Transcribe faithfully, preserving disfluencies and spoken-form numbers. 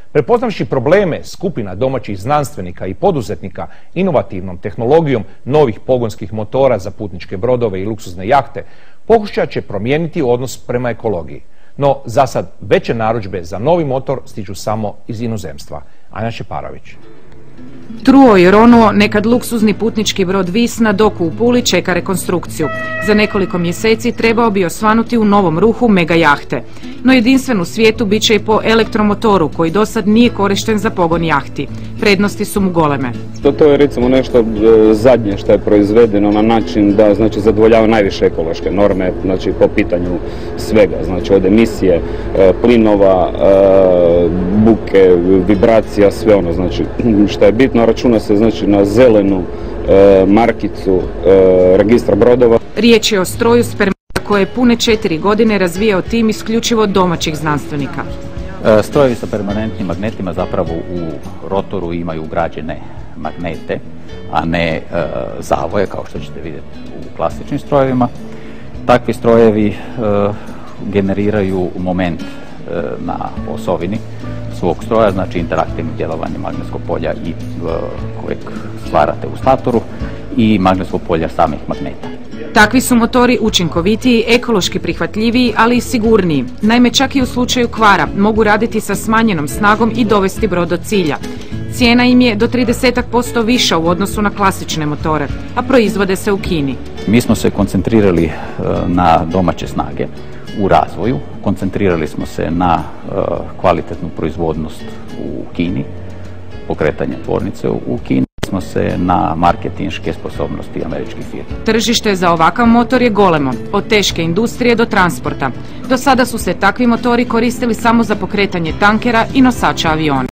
Prepoznavši probleme skupina domaćih znanstvenika i poduzetnika inovativnom tehnologijom novih pogonskih motora za putničke brodove i luksuzne jahte, pokušat će promijeniti odnos prema ekologiji. No, za sad veće narudžbe za novi motor stižu samo iz inozemstva. Anja Šeparović. Truo i ronuo, nekad luksuzni putnički brod Vis na doku u Puli čeka rekonstrukciju. Za nekoliko mjeseci trebao bi osvanuti u novom ruhu mega jahte. No jedinstven u svijetu bit će i po elektromotoru koji do sad nije korišten za pogon jahti. Prednosti su mu goleme. To, to je recimo nešto zadnje što je proizvedeno na način da znači zadovoljava najviše ekološke norme, znači po pitanju svega, znači od emisije plinova, buke, vibracija, sve ono, znači što je bitno, računa se znači na zelenu markicu registra brodova. Riječ je o stroju spermata koje je pune četiri godine razvijao tim isključivo domaćih znanstvenika. Strojevi sa permanentnim magnetima zapravo u rotoru imaju ugrađene magnete, a ne e, zavoje kao što ćete vidjeti u klasičnim strojevima. Takvi strojevi e, generiraju moment e, na osovini svog stroja, znači interaktivnim djelovanjem magnetskog polja i e, kojeg stvarate u statoru i magnetskog polja samih magneta. Takvi su motori učinkovitiji, ekološki prihvatljiviji, ali i sigurniji. Naime, čak i u slučaju kvara mogu raditi sa smanjenom snagom i dovesti brod do cilja. Cijena im je do trideset posto viša u odnosu na klasične motore, a proizvode se u Kini. Mi smo se koncentrirali na domaće snage u razvoju, koncentrirali smo se na kvalitetnu proizvodnost u Kini, pokretanje tvornice u Kini. Smo se na marketinške sposobnosti američkih firmi. Tržište za ovakav motor je golemo, od teške industrije do transporta. Do sada su se takvi motori koristili samo za pokretanje tankera i nosača aviona.